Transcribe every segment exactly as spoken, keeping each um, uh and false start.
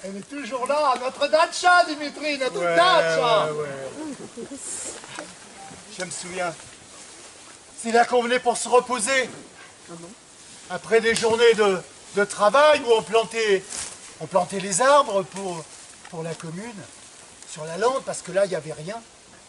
Elle est toujours là, notre datcha, Dimitri, notre ouais, datcha. Ouais, ouais. Je me souviens. C'est là qu'on venait pour se reposer. Ah bon? Après des journées de, de travail où on plantait, on plantait les arbres pour, pour la commune, sur la lande, parce que là, il n'y avait rien.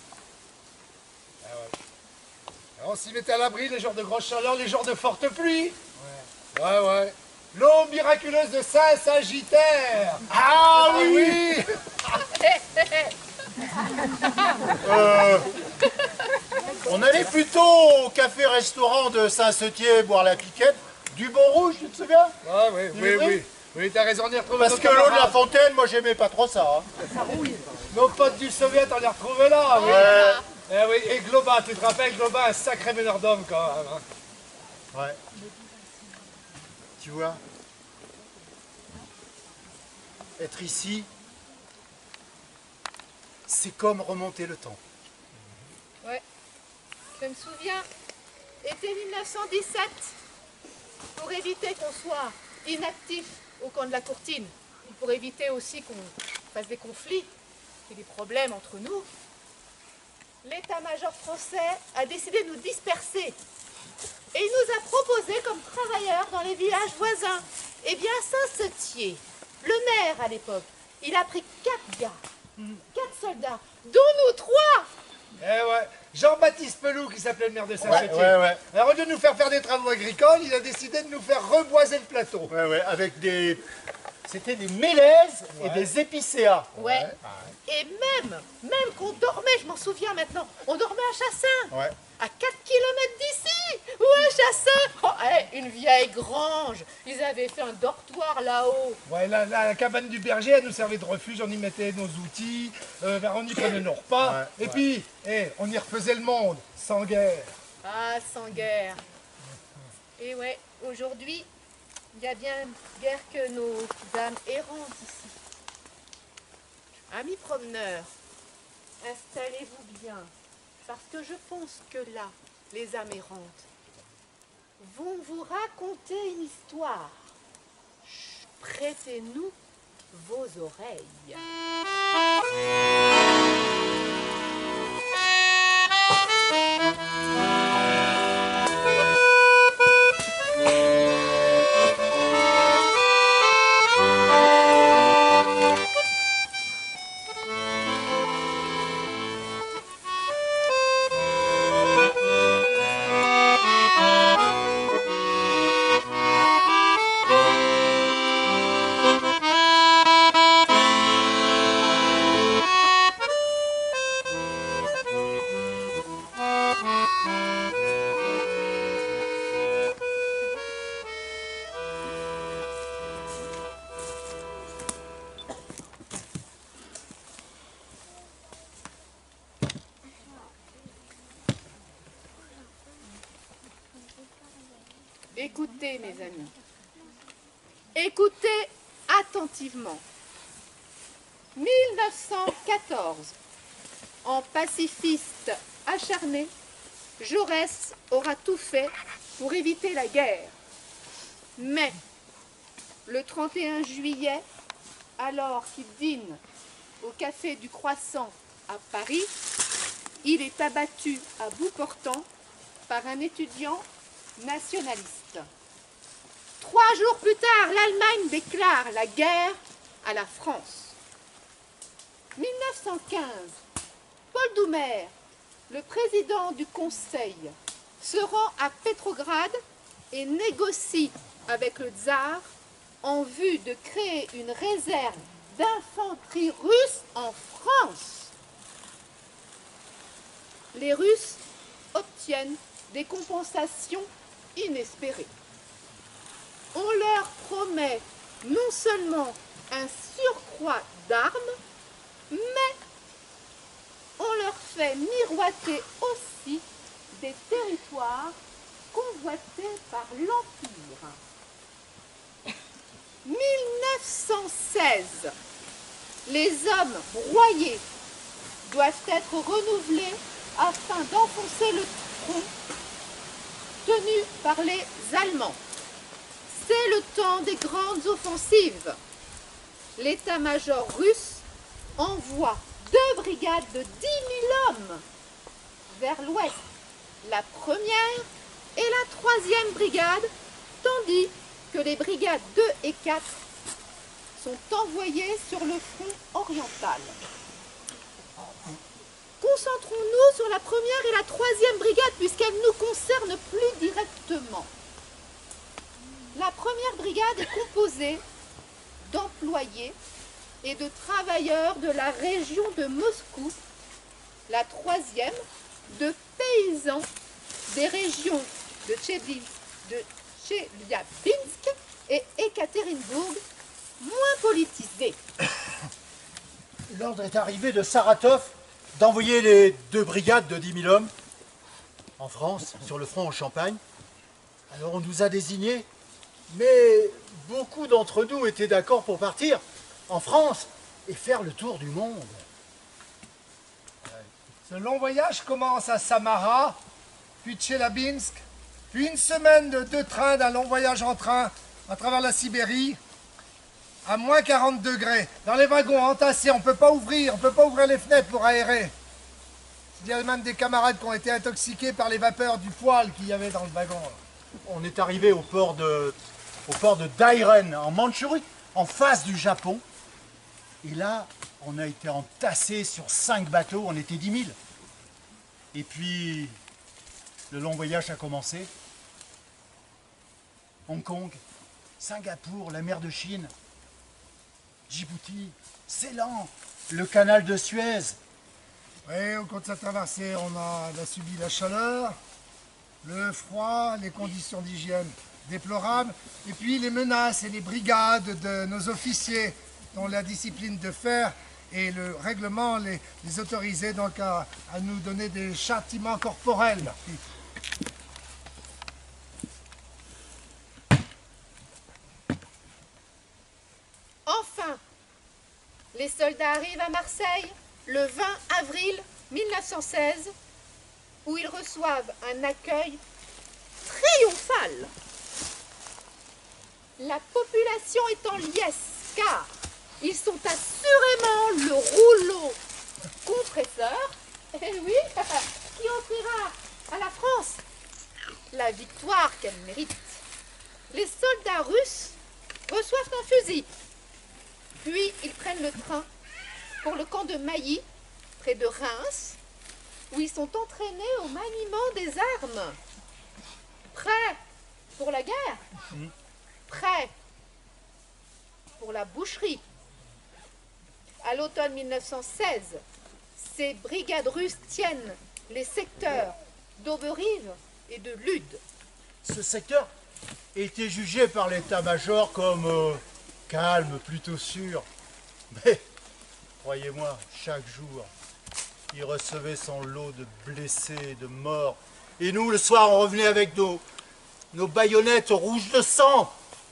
Ah ouais. On s'y mettait à l'abri les jours de grosse chaleur, les jours de forte pluie. Ouais, ouais. ouais. L'eau miraculeuse de Saint-Sagittaire. Ah oui, oui. euh, On allait plutôt au café-restaurant de Saint-Setier boire la piquette. Du bon rouge, tu te souviens? Ah oui, oui, oui. Oui, oui t'as raison d'y retrouver. Parce que l'eau de la fontaine, moi j'aimais pas trop ça. Hein. Nos potes du Soviet, on les retrouvait là. Oui. Ouais. Eh oui, et Globa, tu te rappelles, Globa, un sacré meneur d'homme quand même. Hein. Ouais. Tu vois, être ici, c'est comme remonter le temps. Ouais, je me souviens, été mille neuf cent dix-sept, pour éviter qu'on soit inactif au camp de la Courtine, pour éviter aussi qu'on fasse des conflits et des problèmes entre nous, l'état-major français a décidé de nous disperser. Et il nous a proposé comme travailleurs dans les villages voisins. Eh bien, Saint-Setier, le maire à l'époque, il a pris quatre gars, quatre soldats, dont nous trois. Eh ouais, Jean-Baptiste Pelou qui s'appelait le maire de Saint-Setier. Ouais, ouais, ouais. Alors au lieu de nous faire faire des travaux agricoles, il a décidé de nous faire reboiser le plateau. Ouais, ouais, avec des... C'était des mélèzes Ouais. et des épicéas. Ouais. Et même, même qu'on dormait, je m'en souviens maintenant, on dormait à Chassin. Ouais. À quatre kilomètres d'ici. Ouais, Chassin. Oh, hey, une vieille grange. Ils avaient fait un dortoir là-haut. Ouais, la, la cabane du berger, elle nous servait de refuge, on y mettait nos outils, euh, ben, on y prenait nos repas, Ouais, et ouais. puis, eh, on y refaisait le monde, sans guerre. Ah, sans guerre. Et ouais, aujourd'hui, il y a bien guère que nos âmes errantes ici. Amis promeneurs, installez-vous bien, parce que je pense que là, les âmes errantes vont vous raconter une histoire. Chut, prêtez-nous vos oreilles. Écoutez, mes amis, écoutez attentivement. mille neuf cent quatorze, en pacifiste acharné, Jaurès aura tout fait pour éviter la guerre. Mais, le trente et un juillet, alors qu'il dîne au Café du Croissant à Paris, il est abattu à bout portant par un étudiant nationaliste. Trois jours plus tard, l'Allemagne déclare la guerre à la France. mille neuf cent quinze, Paul Doumer, le président du Conseil, se rend à Pétrograd et négocie avec le tsar en vue de créer une réserve d'infanterie russe en France. Les Russes obtiennent des compensations inespérées. On leur promet non seulement un surcroît d'armes, mais on leur fait miroiter aussi des territoires convoités par l'Empire. mille neuf cent seize, les hommes broyés doivent être renouvelés afin d'enfoncer le front tenu par les Allemands. C'est le temps des grandes offensives. l'état-major russe envoie deux brigades de dix mille hommes vers l'ouest, la première et la troisième brigade, tandis que les brigades deux et quatre sont envoyées sur le front oriental. Concentrons-nous sur la première et la troisième brigade puisqu'elles nous concernent plus directement. La première brigade est composée d'employés et de travailleurs de la région de Moscou, la troisième de paysans des régions de Tchébli- de Tcheliabinsk et Ekaterinbourg, moins politisés. L'ordre est arrivé de Saratov d'envoyer les deux brigades de dix mille hommes en France, sur le front en Champagne. Alors on nous a désignés, mais beaucoup d'entre nous étaient d'accord pour partir en France et faire le tour du monde. Ce long voyage commence à Samara, puis Tcheliabinsk, puis une semaine de deux trains d'un long voyage en train à travers la Sibérie, à moins quarante degrés, dans les wagons entassés, on ne peut pas ouvrir, on peut pas ouvrir les fenêtres pour aérer. Il y a même des camarades qui ont été intoxiqués par les vapeurs du poêle qu'il y avait dans le wagon. On est arrivé au port de, au port de Dairen, en Mandchourie, en face du Japon. Et là, on a été entassés sur cinq bateaux, on était dix mille. Et puis, le long voyage a commencé. Hong Kong, Singapour, la mer de Chine, Djibouti, Ceylan, le canal de Suez. Oui, au cours de cette traversée, on a, on a subi la chaleur, le froid, les conditions d'hygiène déplorables, et puis les menaces et les brigades de nos officiers, dont la discipline de fer et le règlement les, les autorisait donc à, à nous donner des châtiments corporels. Enfin, les soldats arrivent à Marseille le vingt avril mille neuf cent seize, où ils reçoivent un accueil triomphal. La population est en liesse, car ils sont assurément le rouleau compresseur, eh oui, qui offrira à la France la victoire qu'elle mérite. Les soldats russes reçoivent un fusil, puis ils prennent le train pour le camp de Mailly, près de Reims, où ils sont entraînés au maniement des armes. Prêts pour la guerre, mmh. Prêts pour la boucherie. À l'automne mille neuf cent seize, ces brigades russes tiennent les secteurs d'Auberive et de Lude. Ce secteur était jugé par l'état-major comme euh, calme, plutôt sûr. Mais, croyez-moi, chaque jour, il recevait son lot de blessés, de morts. Et nous, le soir, on revenait avec nos, nos baïonnettes rouges de sang.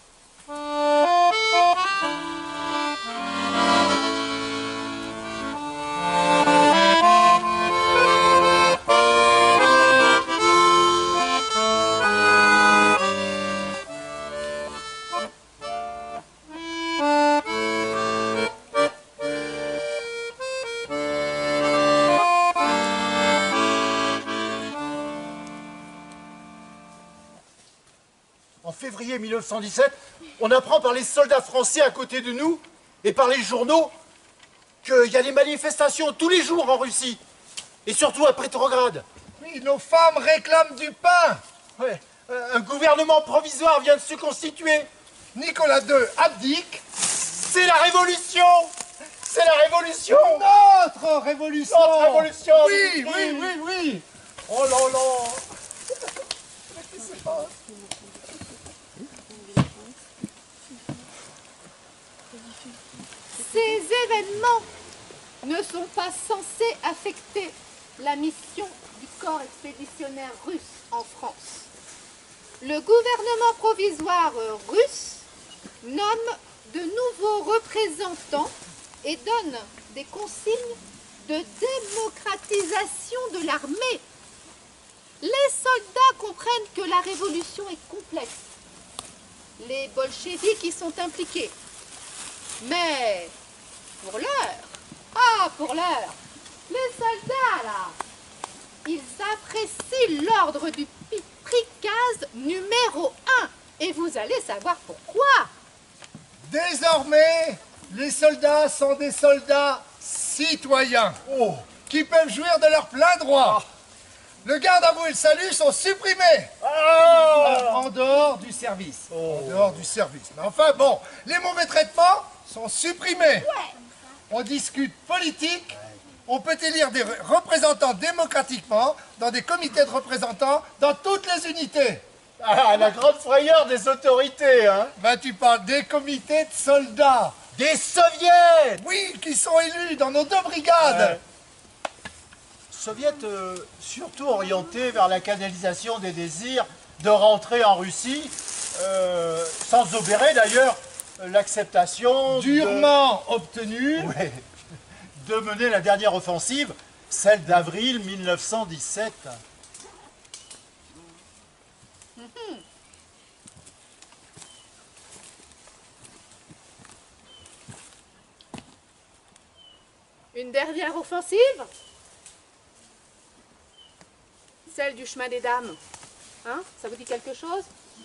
En février mille neuf cent dix-sept, on apprend par les soldats français à côté de nous et par les journaux qu'il y a des manifestations tous les jours en Russie, et surtout à Petrograd. Oui, nos femmes réclament du pain. Ouais, un gouvernement provisoire vient de se constituer. Nicolas deux abdique. C'est la révolution. C'est la révolution. Notre révolution. Notre révolution. Oui, oui, oui, oui. Oh là là. Qu'est-ce qui se passe ? Ces événements ne sont pas censés affecter la mission du corps expéditionnaire russe en France. Le gouvernement provisoire russe nomme de nouveaux représentants et donne des consignes de démocratisation de l'armée. Les soldats comprennent que la révolution est complexe. Les bolcheviks y sont impliqués. Mais pour l'heure, ah pour l'heure, les soldats là, ils apprécient l'ordre du pricaz numéro un. Et vous allez savoir pourquoi. Désormais, les soldats sont des soldats citoyens Oh. qui peuvent jouir de leur plein droit. Le garde à vous et le salut sont supprimés Ah. en dehors du service. Oh. En dehors du service. Mais enfin bon, les mauvais traitements sont supprimés. On discute politique. On peut élire des représentants démocratiquement dans des comités de représentants dans toutes les unités. Ah, la grande frayeur des autorités, hein. Ben, tu parles des comités de soldats. Des soviets. Oui, qui sont élus dans nos deux brigades. Ouais. Soviets euh, surtout orientés vers la canalisation des désirs de rentrer en Russie, euh, sans obérer d'ailleurs l'acceptation Durement obtenue. de... Ouais, de mener la dernière offensive, celle d'avril mille neuf cent dix-sept. Une dernière offensive? Celle du chemin des dames. Hein? Ça vous dit quelque chose?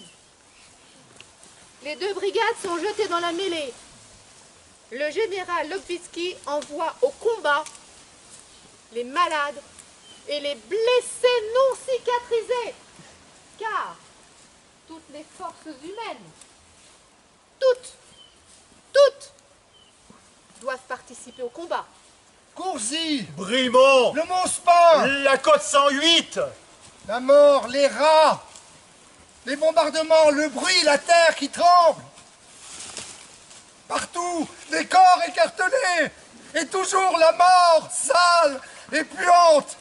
Les deux brigades sont jetées dans la mêlée. Le général Lobvitsky envoie au combat les malades et les blessés non cicatrisés. Car toutes les forces humaines, toutes, toutes, doivent participer au combat. Courzy, Brimont, le Mont-Spin, la côte cent huit, la mort, les rats, les bombardements, le bruit, la terre qui tremble. Partout, des corps écartelés, et toujours la mort, sale et puante.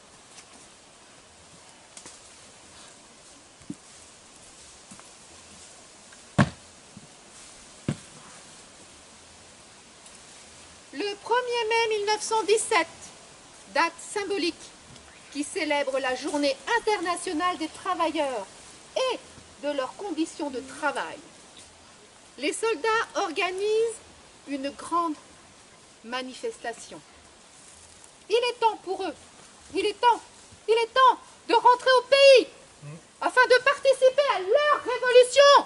Le premier mai mille neuf cent dix-sept, date symbolique qui célèbre la Journée internationale des travailleurs et de leurs conditions de travail. Les soldats organisent une grande manifestation. Il est temps pour eux, il est temps, il est temps de rentrer au pays afin de participer à leur révolution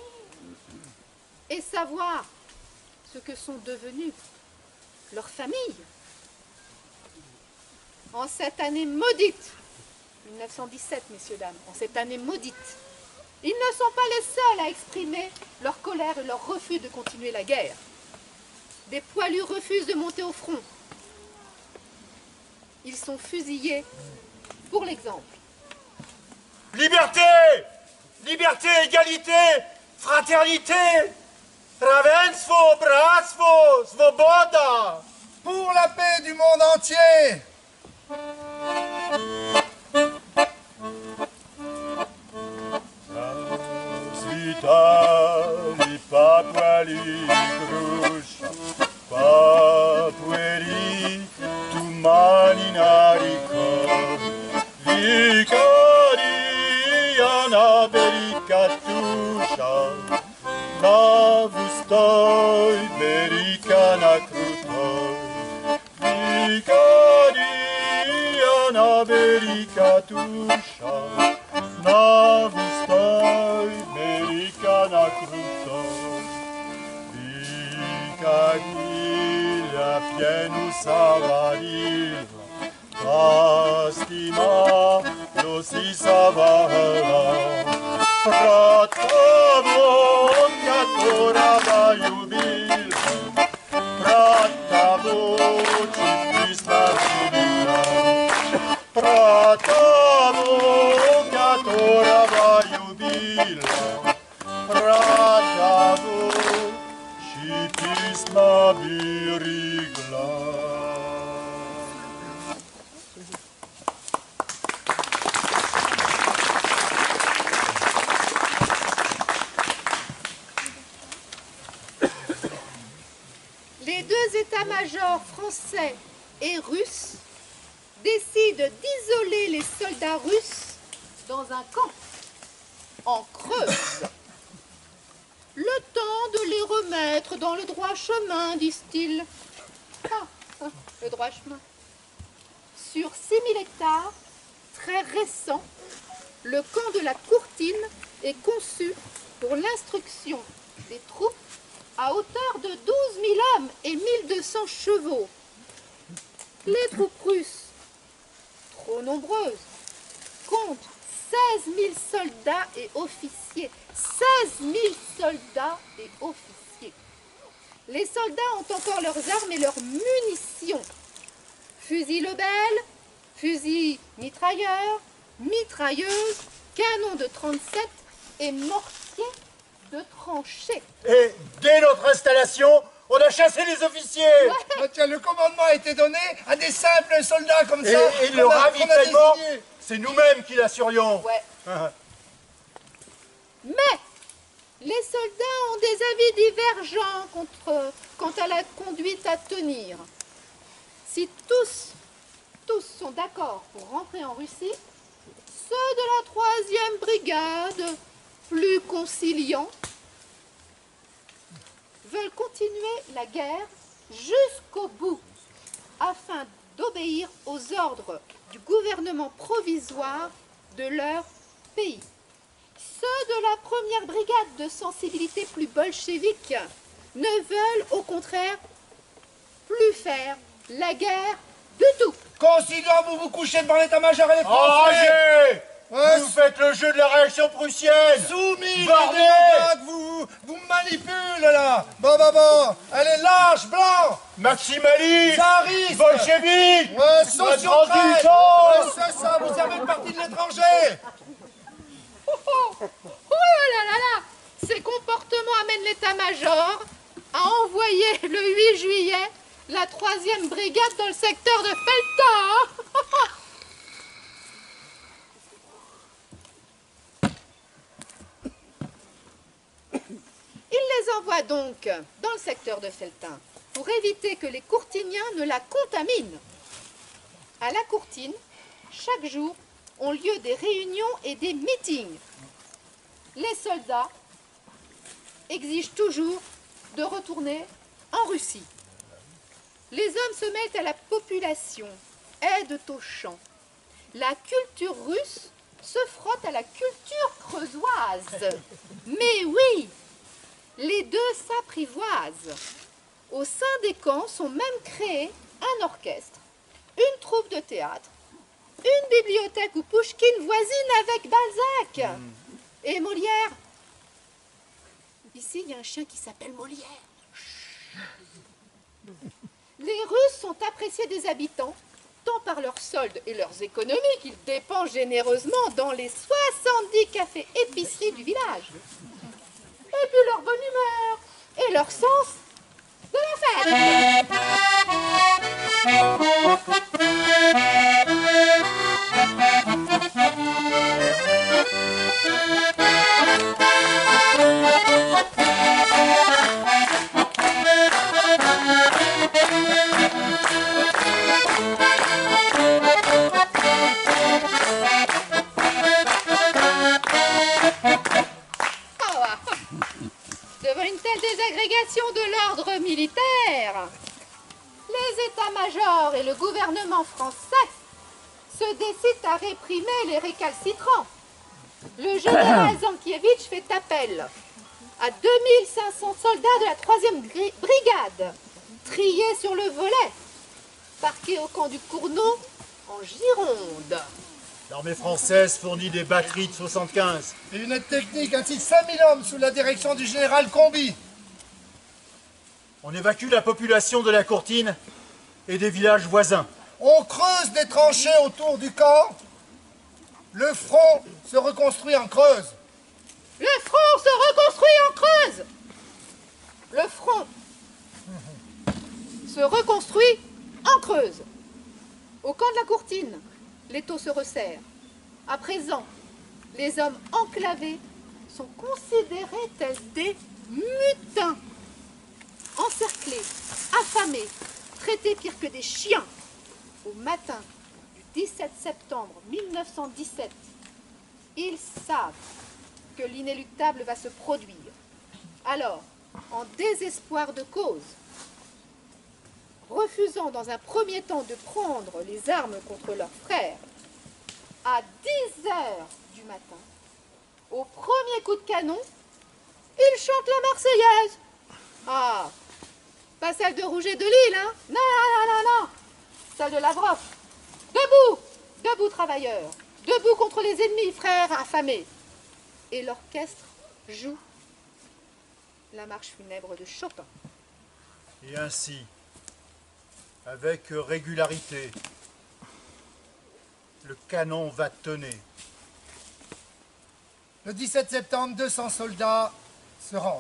et savoir ce que sont devenus leurs familles. En cette année maudite, mille neuf cent dix-sept, messieurs, dames, en cette année maudite, ils ne sont pas les seuls à exprimer leur colère et leur refus de continuer la guerre. Des poilus refusent de monter au front. Ils sont fusillés pour l'exemple. liberté, liberté, égalité, fraternité, ravenstvô, bratstvo, svoboda. Pour la paix du monde entier. Svitali papuali grusha, papueri tumani nariko, vikari anabelika tusha, navustoi berikana krutoi, vikari anabelika tusha, navustoi berikana krutoi, vikadila pienu savarila, pastima losi savala, pratavo katora vajubila, pratavo čistisma živila, pratavo katora vajubila, pratavo čistisma birigla. Les deux états-majors français et russes décident d'isoler les soldats russes dans un camp en Creuse, le temps de les remettre remettre dans le droit chemin, disent-ils. Ah, ah, le droit chemin. Sur six mille hectares, très récents, le camp de la Courtine est conçu pour l'instruction des troupes à hauteur de douze mille hommes et mille deux cents chevaux. Les troupes russes, trop nombreuses, comptent seize mille soldats et officiers. seize mille soldats et officiers. Les soldats ont encore leurs armes et leurs munitions. Fusils Lebel, fusils mitrailleurs, mitrailleuses, canons de trente-sept et mortiers de tranchées. Et dès notre installation, on a chassé les officiers. Ouais. Ah, tiens, le commandement a été donné à des simples soldats comme Et, ça. et le qu'on a- qu'on a ravitaillement, désignés. c'est nous-mêmes qui l'assurions. Ouais. Mais les soldats ont des avis divergents contre, quant à la conduite à tenir. Si tous, tous sont d'accord pour rentrer en Russie, ceux de la troisième brigade, plus conciliants, veulent continuer la guerre jusqu'au bout, afin d'obéir aux ordres du gouvernement provisoire de leur pays. Ceux de la première brigade de sensibilité plus bolchevique ne veulent au contraire plus faire la guerre du tout. Conciliant, vous vous couchez devant l'état-major et les Français. Enragés! Ouais, Vous faites le jeu de la réaction prussienne. soumis, Bordel. les vous, vous manipulez là. Bon, bon, bon. Allez, lâche, blanc. Maximalisme, Tsariste. bolchevique, Ouais, la sociocrate. transition. Ouais, c'est ça, vous servez le parti de l'étranger. Oh, oh, oh là là là, ces comportements amènent l'état-major à envoyer le huit juillet la troisième brigade dans le secteur de Felton. Il les envoie donc dans le secteur de Feltin pour éviter que les courtiniens ne la contaminent. À la Courtine, chaque jour ont lieu des réunions et des meetings. Les soldats exigent toujours de retourner en Russie. Les hommes se mêlent à la population, aident aux champs. La culture russe se frotte à la culture creusoise. Mais oui, les deux s'apprivoisent. Au sein des camps sont même créés un orchestre, une troupe de théâtre, une bibliothèque où Pouchkine voisine avec Balzac. Et Molière. Ici, il y a un chien qui s'appelle Molière. Les Russes sont appréciés des habitants, tant par leurs soldes et leurs économies qu'ils dépensent généreusement dans les soixante-dix cafés épiceries du village. Et puis leur bonne humeur et leur sens de la fête. Devant une telle désagrégation de l'ordre militaire, les états-majors et le gouvernement français se décident à réprimer les récalcitrants. Le général Zankievitch fait appel à deux mille cinq cents soldats de la troisième brigade, triés sur le volet, parqués au camp du Cournot en Gironde. L'armée française fournit des batteries de soixante-quinze. Et une aide technique ainsi que cinq mille hommes sous la direction du général Combi. On évacue la population de la Courtine et des villages voisins. On creuse des tranchées autour du camp. Le front se reconstruit en Creuse. Le front se reconstruit en Creuse. Le front se reconstruit en Creuse. Au camp de la Courtine, l'étau se resserre. À présent, les hommes enclavés sont considérés tels des mutins. Encerclés, affamés, traités pire que des chiens. Au matin du dix-sept septembre mille neuf cent dix-sept, ils savent que l'inéluctable va se produire. Alors, en désespoir de cause. Refusant dans un premier temps de prendre les armes contre leurs frères, à dix heures du matin, au premier coup de canon, ils chantent la Marseillaise. Ah, pas celle de Rouget de Lille, hein? Non, non, non, non, celle de Lavrov. Debout, debout travailleurs, debout contre les ennemis, frères affamés. Et l'orchestre joue la marche funèbre de Chopin. Et ainsi, avec régularité, le canon va tonner. Le dix-sept septembre, deux cents soldats se rendent.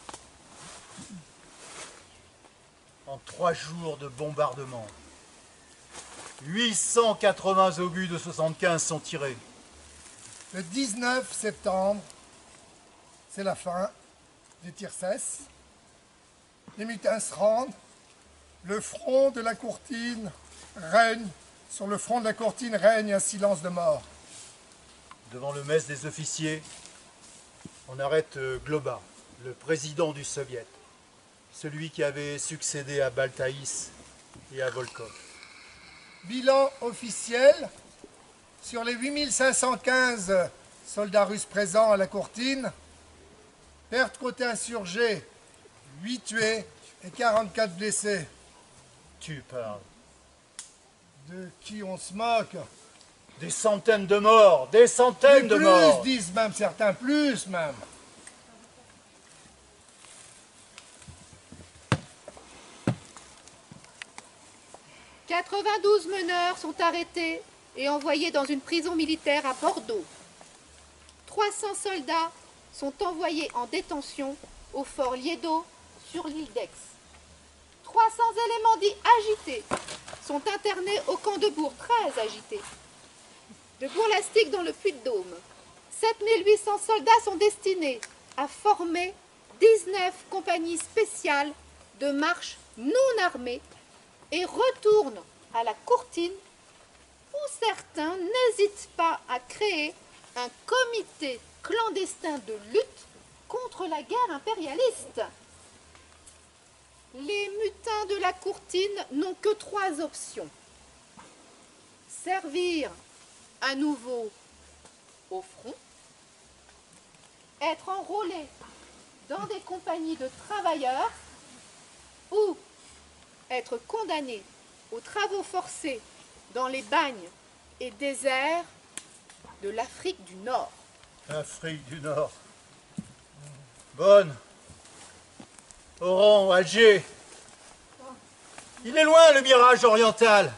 En trois jours de bombardement, huit cent quatre-vingts obus de soixante-quinze sont tirés. Le dix-neuf septembre, c'est la fin, les tirs cessent, les mutins se rendent, le front de la Courtine règne, sur le front de la Courtine règne un silence de mort. Devant le mess des officiers, on arrête Globa, le président du Soviet, celui qui avait succédé à Baltaïs et à Volkov. Bilan officiel, sur les huit mille cinq cent quinze soldats russes présents à la Courtine, perte côté insurgé, huit tués et quarante-quatre blessés. Tu parles. De qui on se moque? Des centaines de morts, des centaines de plus, morts. disent même certains, plus même. quatre-vingt-douze meneurs sont arrêtés et envoyés dans une prison militaire à Bordeaux. trois cents soldats sont envoyés en détention au fort Liédo sur l'île d'Aix. trois cents éléments dits agités sont internés au camp de Bourg, très agité, de Bourg-Lastic dans le Puy-de-Dôme. sept mille huit cents soldats sont destinés à former dix-neuf compagnies spéciales de marche non armées et retournent à la Courtine où certains n'hésitent pas à créer un comité clandestin de lutte contre la guerre impérialiste. Les mutins de la Courtine n'ont que trois options. Servir à nouveau au front, être enrôlés dans des compagnies de travailleurs ou être condamnés aux travaux forcés dans les bagnes et déserts de l'Afrique du Nord. Afrique du Nord. Bonne. Oran, Alger. Il est loin le mirage oriental.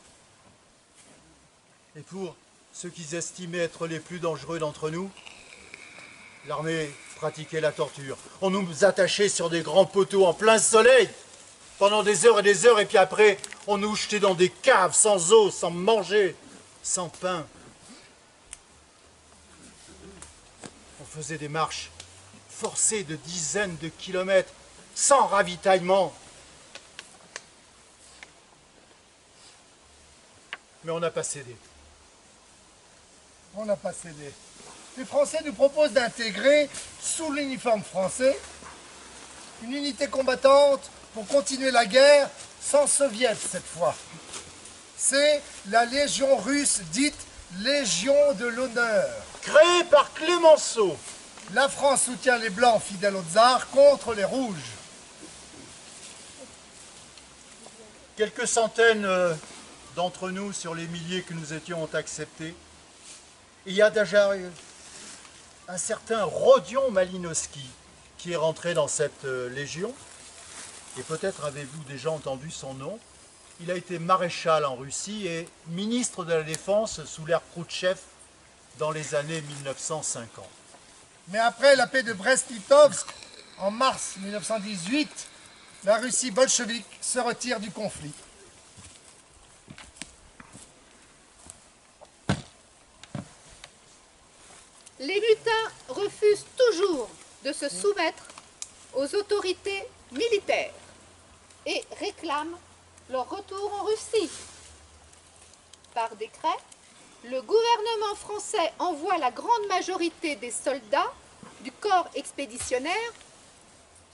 Et pour ceux qu'ils estimaient être les plus dangereux d'entre nous, l'armée pratiquait la torture. On nous attachait sur des grands poteaux en plein soleil pendant des heures et des heures, et puis après, on nous jetait dans des caves sans eau, sans manger, sans pain. On faisait des marches forcées de dizaines de kilomètres, sans ravitaillement. Mais on n'a pas cédé. On n'a pas cédé. Les Français nous proposent d'intégrer, sous l'uniforme français, une unité combattante pour continuer la guerre sans soviet cette fois. C'est la Légion russe dite Légion de l'honneur. Créée par Clémenceau. La France soutient les Blancs fidèles au tsar contre les Rouges. Quelques centaines euh, d'entre nous, sur les milliers que nous étions, ont accepté. Il y a déjà euh, un certain Rodion Malinowski qui est rentré dans cette euh, légion. Et peut-être avez-vous déjà entendu son nom. Il a été maréchal en Russie et ministre de la Défense sous l'ère Khrouchtchev dans les années mille neuf cent cinquante. Mais après la paix de Brest-Litovsk, en mars mille neuf cent dix-huit, la Russie bolchevique se retire du conflit. Les mutins refusent toujours de se soumettre aux autorités militaires et réclament leur retour en Russie. Par décret, le gouvernement français envoie la grande majorité des soldats du corps expéditionnaire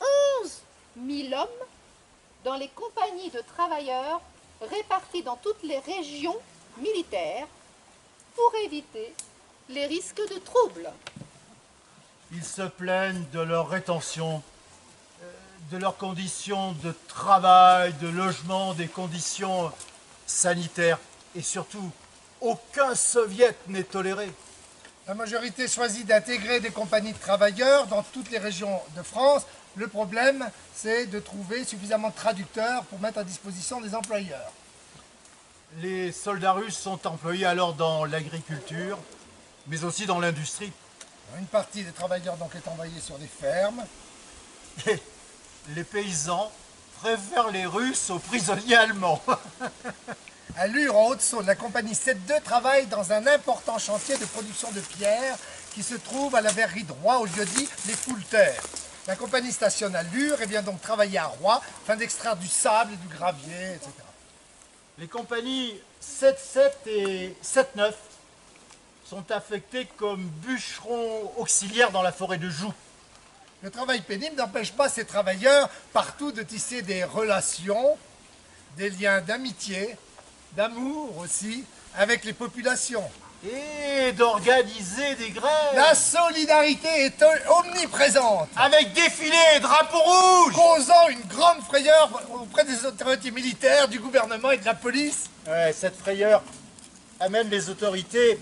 onze mille hommes dans les compagnies de travailleurs répartis dans toutes les régions militaires pour éviter les risques de troubles. Ils se plaignent de leur rétention, de leurs conditions de travail, de logement, des conditions sanitaires et surtout, aucun soviet n'est toléré. La majorité choisit d'intégrer des compagnies de travailleurs dans toutes les régions de France. Le problème, c'est de trouver suffisamment de traducteurs pour mettre à disposition des employeurs. Les soldats russes sont employés alors dans l'agriculture, mais aussi dans l'industrie. Une partie des travailleurs donc est envoyée sur des fermes. Et les paysans préfèrent les Russes aux prisonniers allemands. À Lure, en Haute-Saône, la compagnie sept deux travaille dans un important chantier de production de pierre qui se trouve à la verrerie de Roy, au lieu-dit les Coulters. La compagnie stationne à Lure et vient donc travailler à Roy afin d'extraire du sable et du gravier, et cetera. Les compagnies sept sept et sept neuf sont affectées comme bûcherons auxiliaires dans la forêt de Joux. Le travail pénible n'empêche pas ces travailleurs partout de tisser des relations, des liens d'amitié, d'amour aussi, avec les populations. Et d'organiser des grèves. La solidarité est omniprésente, avec défilés et drapeaux rouges, causant une grande frayeur auprès des autorités militaires, du gouvernement et de la police. Ouais, cette frayeur amène les autorités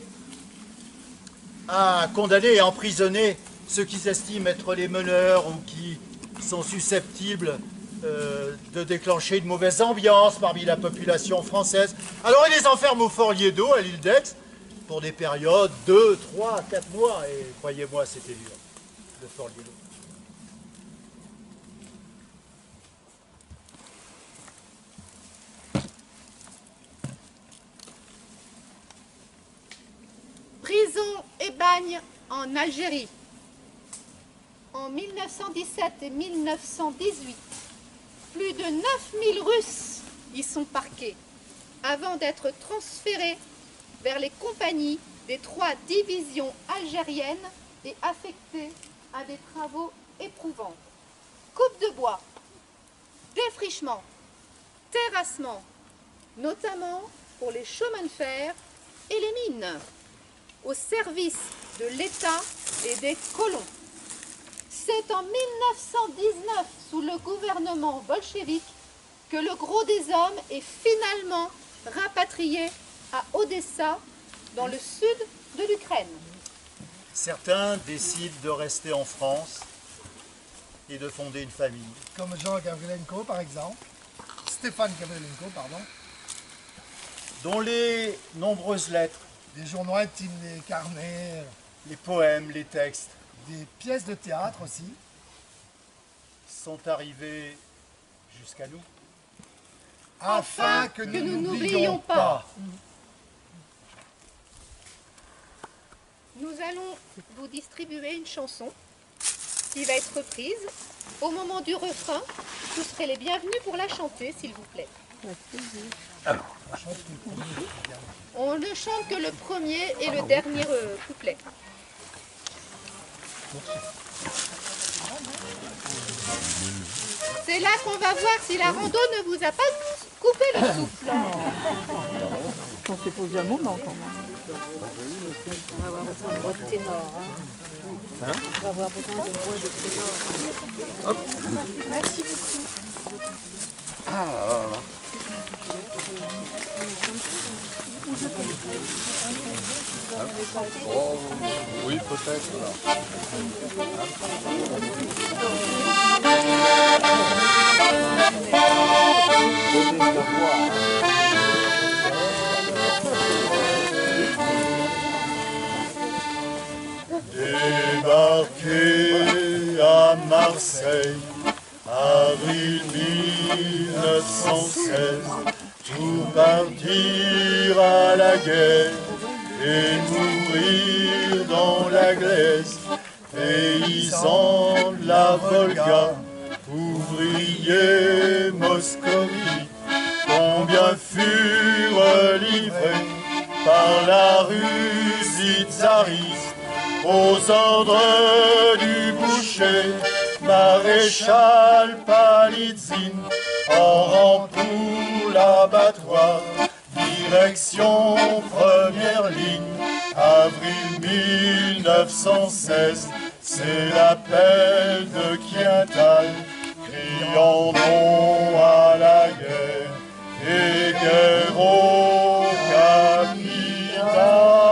à condamner et à emprisonner ceux qui s'estiment être les meneurs ou qui sont susceptibles euh, de déclencher une mauvaise ambiance parmi la population française. Alors ils les enferment au Fort Liédo, à l'île d'Aix, pour des périodes de deux, trois, quatre mois. Et croyez-moi, c'était dur, le Fort Liédo. Prison et bagne en Algérie. En mille neuf cent dix-sept et mille neuf cent dix-huit, plus de neuf mille Russes y sont parqués avant d'être transférés vers les compagnies des trois divisions algériennes et affectés à des travaux éprouvants. Coupe de bois, défrichement, terrassement, notamment pour les chemins de fer et les mines, au service de l'État et des colons. C'est en mille neuf cent dix-neuf, sous le gouvernement bolchevique, que le gros des hommes est finalement rapatrié à Odessa, dans le sud de l'Ukraine. Certains décident de rester en France et de fonder une famille. Comme Jean Gavrilenko, par exemple. Stéphane Gavrilenko, pardon. Dont les nombreuses lettres, Des journaux intimes, des carnets, les poèmes, les textes, des pièces de théâtre aussi. sont arrivés jusqu'à nous. Afin que nous n'oublions pas. Nous allons vous distribuer une chanson qui va être reprise. Au moment du refrain, vous serez les bienvenus pour la chanter, s'il vous plaît. On ne chante que le premier et le dernier euh, couplet. C'est là qu'on va voir si la rando ne vous a pas coupé le souffle. On s'est posé un moment quand même. On va avoir besoin de voix de ténor. Hein. On va avoir besoin de voix de ténor. Hop. Merci beaucoup. Ah, là, là. Oh, oui, peut-être. Débarqué à Marseille, avril mille neuf cent seize, tout partir à la guerre et mourir dans la glaise, paysans de la Volga, ouvriers moscovites, combien furent livrés par la Russie tsariste aux ordres du boucher maréchal Palitzin, en rang pour l'abattoir, direction première ligne, avril mille neuf cent seize, c'est l'appel de Quiental, criant non à la guerre et guerre au capital.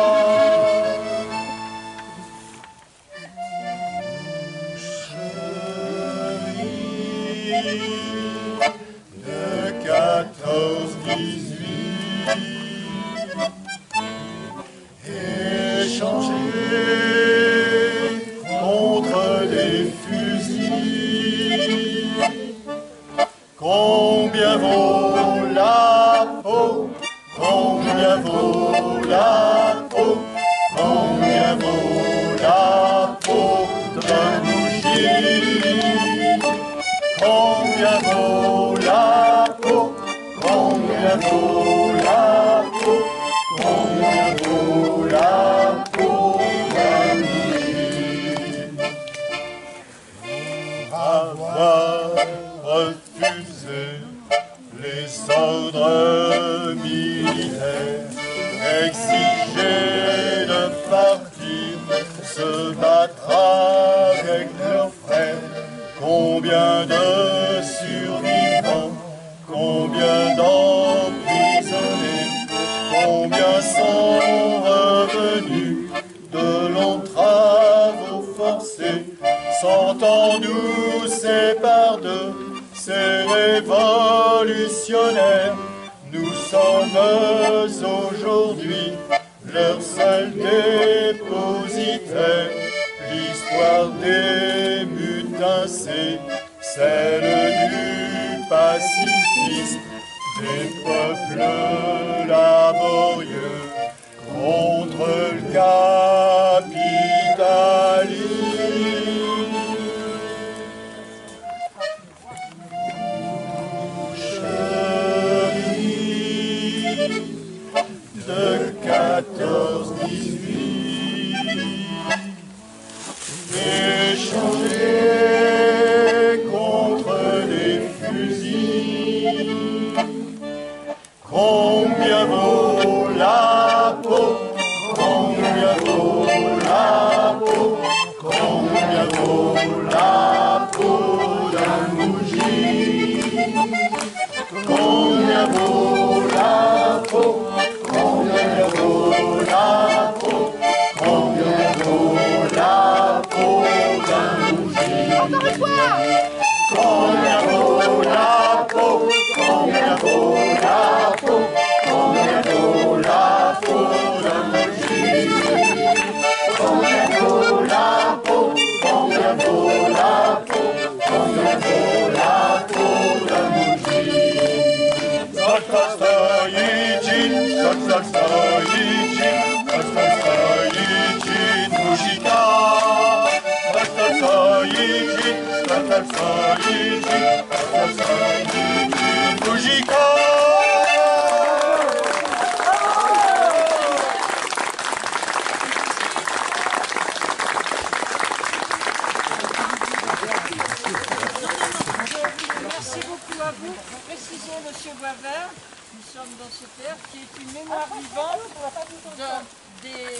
De quatorze dix-huit, échangés contre des fusils. Combien vaut la peau? Combien vaut la peau? Combien vaut la peau d'un bougie? Combien vaut la peau? Combien vaut la peau? Combien vaut la peau d'un bougie? Pour avoir refusé les ordres militaires, exigés de partir, se battre avec leurs frères. Combien de survivants, combien d'emprisonnés, combien sont revenus de longs travaux forcés, s'entend-nous séparer d'eux, ces révolutionnaires. Nous sommes aujourd'hui leur seul dépositaire. L'histoire des mutins, c'est celle du pacifisme des peuples laborieux contre le capitalisme. De quatorze dix-huit, échangés contre les fusils. Combien vaut la peau? Combien vaut la peau? Combien vaut la peau d'un bougie? Combien vaut la peau? Combien vaut la peau? Combien vaut la peau d'un bougie? Encore une fois! Combien vaut la peau? Combien vaut la peau? Combien vaut la peau d'un bougie? Combien vaut la peau? Combien vaut la peau? Combien vaut la peau d'un bougie? Sol, sol, stoïcine, sol, sol, stoïcine, sol, sol, stoïcine, bougika. Sol, sol, stoïcine, sol, sol, stoïcine, sol, sol, stoïcine, bougika. Merci beaucoup à vous. Précisons, Monsieur Boisvert, nous sommes dans ce théâtre qui est une mémoire vivante d'un des...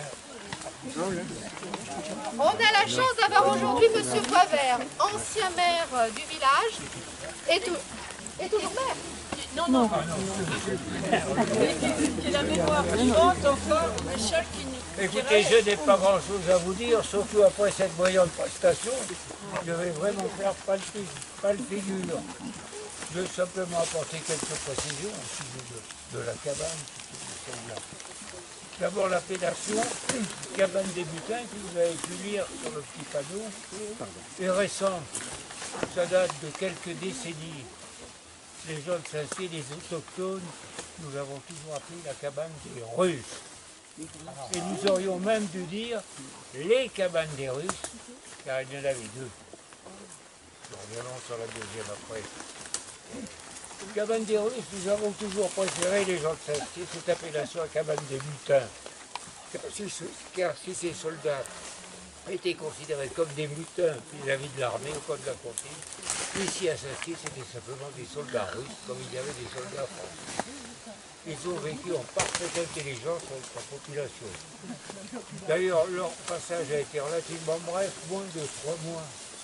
On a la chance d'avoir aujourd'hui Monsieur Boisvert, ancien maire du village, et, tout, et toujours maire. Non, non, qui est la mémoire vivante encore de celle qui nous... Écoutez, je n'ai pas grand-chose à vous dire, surtout après cette brillante prestation. Je vais vraiment faire pas le figure. Je vais simplement apporter quelques précisions au sujet de, de la cabane. D'abord l'appellation, cabane des butins, que vous avez pu lire sur le petit panneau, est récente. Ça date de quelques décennies. Les gens de Saint-Cyr, les autochtones, nous avons toujours appelé la cabane des Russes. Et nous aurions même dû dire les cabanes des Russes, car il y en avait deux. Nous reviendrons sur la deuxième après. Cabane des Russes, nous avons toujours préféré, les gens de Saint-Cyr, cette appellation à cabane des butins. Car si, car si ces soldats étaient considérés comme des mutins vis-à-vis de l'armée au code de la consigne. Ici à Saint-Cyr, c'était simplement des soldats russes, comme il y avait des soldats français. Ils ont vécu en parfaite intelligence avec la population. D'ailleurs, leur passage a été relativement bref, moins de trois mois.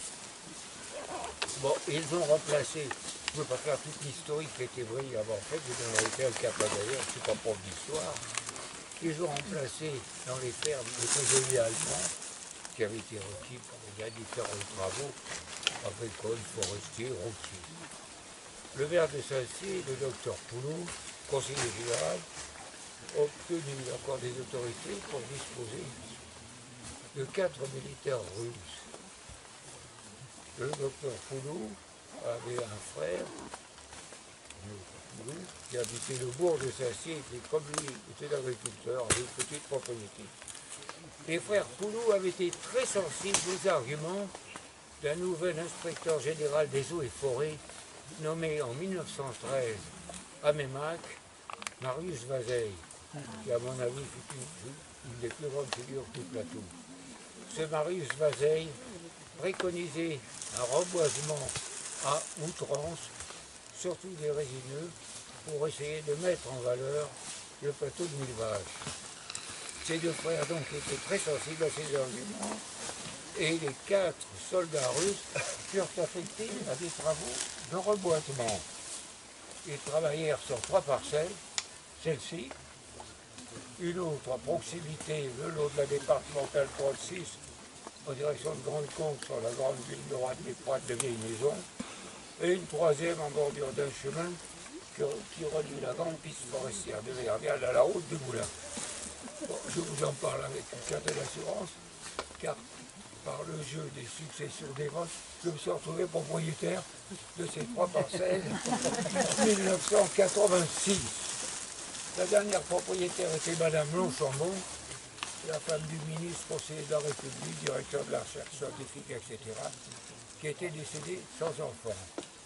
Bon, ils ont remplacé, je ne veux pas faire toute l'historique qui était brièvement faite, je donnerai un cap d'ailleurs, je ne suis pas prof d'histoire. Ils ont remplacé dans les fermes les prisonniers allemands qui avaient été requis pour les différents travaux agricoles, forestiers, routiers. Le maire de Saint-Cyr, le docteur Poulot, conseiller général, a obtenu l'accord des autorités pour disposer de quatre militaires russes. Le docteur Poulot avait un frère, Poulot, qui habitait le bourg de Saint-Cyr, et comme lui était agriculteur, avait une petite propriété. Les frères Poulot avaient été très sensibles aux arguments d'un nouvel inspecteur général des eaux et forêts, nommé en mille neuf cent treize à Meymac, Marius Vazeille, qui à mon avis fut une, une des plus grandes figures du plateau. Ce Marius Vazeille préconisait un reboisement à outrance, surtout des résineux, pour essayer de mettre en valeur le plateau de Mille Vaches. Ces deux frères donc étaient très sensibles à ces arguments, et les quatre soldats russes furent affectés à des travaux de reboisement. Ils travaillèrent sur trois parcelles, celle-ci, une autre à proximité, le long de la départementale trente-six, en direction de Grande-Combe, sur la grande ville droite des Prates de Vieilles Maisons, et une troisième en bordure d'un chemin qui, qui relie la grande piste forestière de Vervial à la route du Moulin. Bon, je vous en parle avec une certaine assurance, car par le jeu des successions des votes, je me suis retrouvé propriétaire de ces trois parcelles en mille neuf cent quatre-vingt-six. La dernière propriétaire était Madame Longchambon, la femme du ministre, conseiller de la République, directeur de la recherche scientifique, et cetera, qui était décédée sans enfant.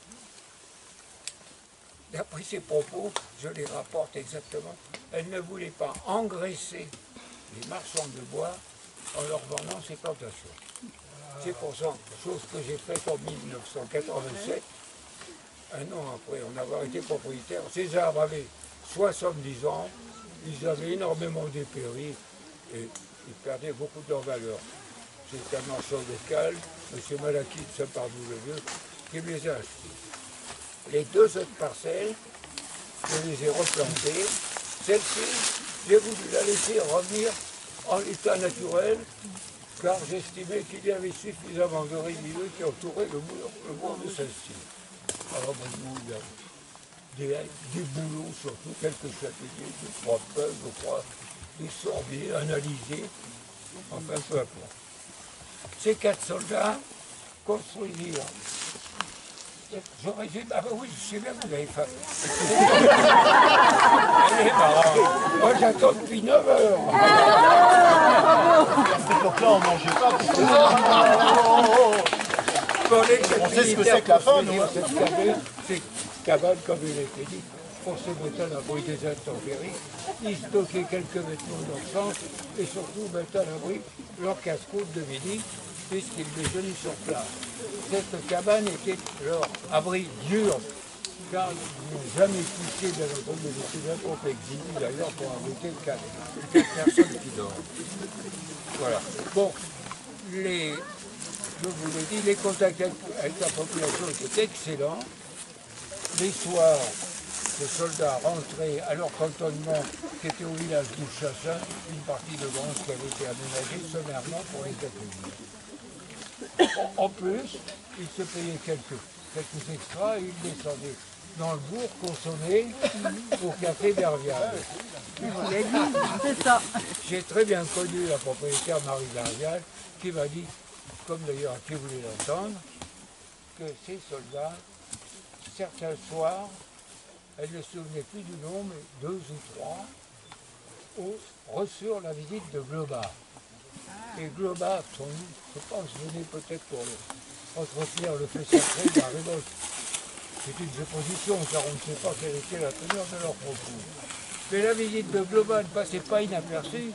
D'après ses propos, je les rapporte exactement, elle ne voulait pas engraisser les marchands de bois en leur vendant ses plantations. C'est pour ça, chose que j'ai faite en mille neuf cent quatre-vingt-sept, un an après en avoir été propriétaire. Ces arbres avaient soixante-dix ans, ils avaient énormément dépéri et ils perdaient beaucoup de leur valeur. C'est un marchand local, M. Malaki de Saint-Pardoux-le-Vieux, qui me les a achetés. Les deux autres parcelles, je les ai replantées. Celle-ci, j'ai voulu la laisser revenir en état naturel, car j'estimais qu'il y avait suffisamment de résidus qui entouraient le bourg, le bourg de Saint-Cyr. Alors, il y a des, des bouleaux, surtout quelques châtaigniers, de trois feuilles, je crois, des sorbiers, analysés, enfin peu importe. Ces quatre soldats construisirent. Je résume, ah bah oui, je sais bien que vous avez faim. Elle est marrante. Moi j'attends depuis neuf heures. À cette époque-là, on ne mangeait pas. On sait ce que c'est que la faim, nous. Cette cabane, comme il a été dit, pour se mettre à l'abri des intempéries, ils stockaient quelques vêtements d'enfance et surtout mettre à l'abri leur casse-croûte de midi, puisqu'ils déjeunaient sur place. Cette cabane était leur abri dur, car ils n'ont jamais touché de notre de l'étudiant contre exilé, d'ailleurs pour abriter quatre, quatre personnes qui dorment. Voilà. Bon, les, je vous l'ai dit, les contacts avec la population étaient excellents. Les soirs, les soldats rentraient à leur cantonnement qui était au village d'Ouchassin, une partie de Grange qui avait été aménagée sommairement pour les accueillir. En plus, ils se payaient quelques, quelques extras et ils descendaient dans le bourg consommer au café Vervial. C'est ça. J'ai très bien connu la propriétaire Marie Vervial qui m'a dit, comme d'ailleurs qui voulait l'entendre, que ces soldats, certains soirs, elle ne se souvenait plus du nom, mais deux ou trois, reçurent la visite de Globa. Et Globa, son, je pense, venait peut-être pour le, entretenir le fait sacré de la révolte. C'est une supposition, car on ne sait pas quelle était la teneur de leurs propos. Mais la visite de Globa ne passait pas inaperçue,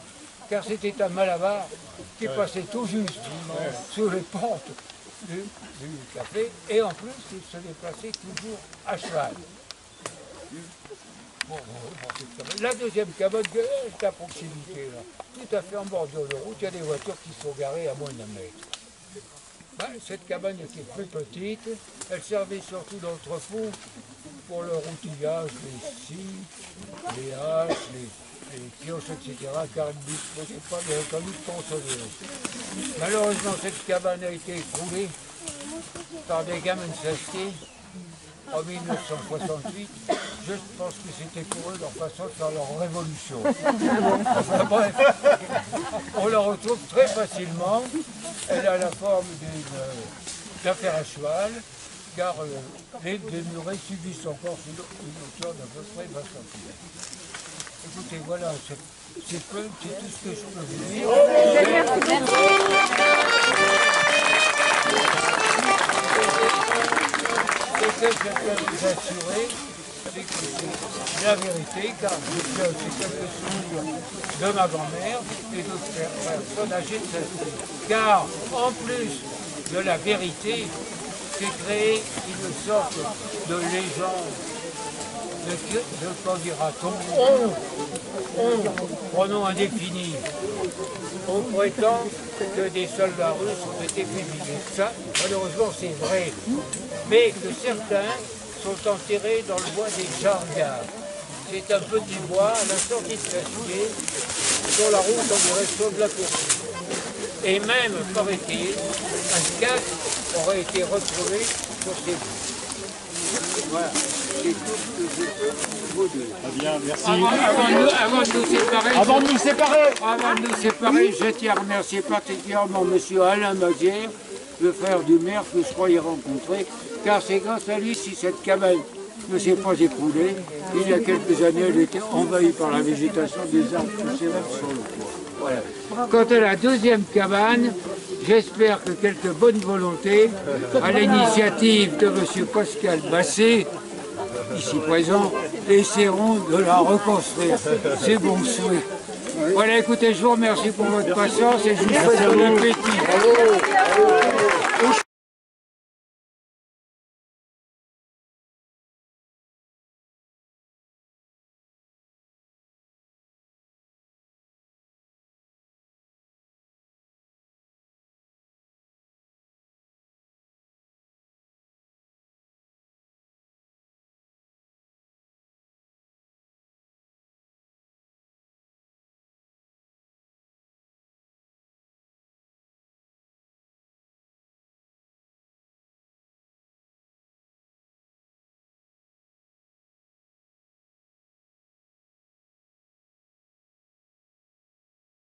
car c'était un malabar qui passait tout juste sous les portes du, du café, et en plus il se déplaçait toujours à cheval. Bon, bon, bon, la deuxième cabane est à proximité, là, tout à fait en bordure de route, il y a des voitures qui sont garées à moins d'un mètre. Ben, cette cabane était plus petite, elle servait surtout d'entrepôt pour le routillage, les scies, les haches, les, les pioches, et cetera, car elle ne disposait pas de reconnu de consoler. Malheureusement, cette cabane a été écroulée par des gamins de Sastier en mille neuf cent soixante-huit. Je pense que c'était pour eux leur façon de faire leur révolution. Enfin bref, on la retrouve très facilement. Elle a la forme d'un fer à cheval, car euh, les, les murets subissent encore une, une hauteur d'à peu près vingt centimètres. Écoutez, voilà, c'est peu, c'est tout ce que je peux vous dire. Et ce que je peux vous assurer, c'est que c'est la vérité, car j'ai aussi quelques souvenirs de ma grand-mère et d'autres personnes âgées de Sastier. Car, en plus de la vérité, c'est créé une sorte de légende, de, de quoi dira-t-on, on, on, pronom indéfini. On prétend que des soldats russes ont été fusillés. Ça, malheureusement, c'est vrai. Mais que certains sont enterrés dans le bois des Jargas. C'est un petit bois à la sortie de Sastier, sur la route en direction de la Course. Et même, paraît-il, un casque aurait été retrouvé sur ces bois. Voilà, c'est tout ce que je peux vous dire. Très bien, merci. Avant, avant, de, avant de nous séparer, Avant de nous séparer, avant de nous séparer, je tiens à remercier particulièrement M. Alain Mazière, le frère du maire que je croyais rencontrer, car c'est grâce à lui si cette cabane ne s'est pas écroulée. Il y a quelques années, elle était envahie par la végétation des arbres qui s'élèvent sur le toit. Voilà. Quant à la deuxième cabane, j'espère que quelques bonnes volontés, à l'initiative de M. Pascal Basset, ici présent, essaieront de la reconstruire. C'est bon souhait. Voilà, écoutez, je vous remercie pour votre patience et je vous souhaite bon appétit.